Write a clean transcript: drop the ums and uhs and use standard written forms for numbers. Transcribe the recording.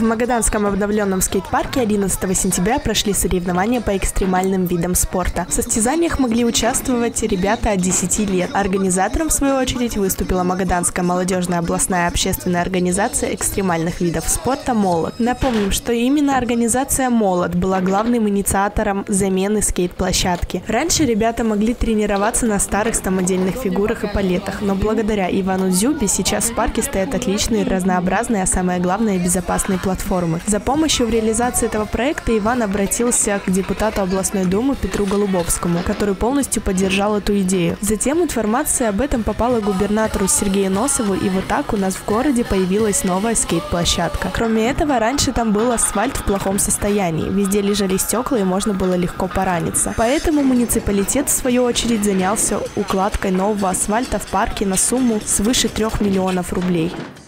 В Магаданском обновленном скейт-парке 11 сентября прошли соревнования по экстремальным видам спорта. В состязаниях могли участвовать ребята от 10 лет. Организатором, в свою очередь, выступила Магаданская молодежная областная общественная организация экстремальных видов спорта «Молот». Напомним, что именно организация «Молот» была главным инициатором замены скейт-площадки. Раньше ребята могли тренироваться на старых самодельных фигурах и палетах, но благодаря Ивану Дзюбе сейчас в парке стоят отличные, разнообразные, а самое главное, безопасные платформы. За помощью в реализации этого проекта Иван обратился к депутату областной думы Петру Голубовскому, который полностью поддержал эту идею. Затем информация об этом попала губернатору Сергею Носову, и вот так у нас в городе появилась новая скейт-площадка. Кроме этого, раньше там был асфальт в плохом состоянии, везде лежали стекла и можно было легко пораниться. Поэтому муниципалитет, в свою очередь, занялся укладкой нового асфальта в парке на сумму свыше 3 миллионов рублей.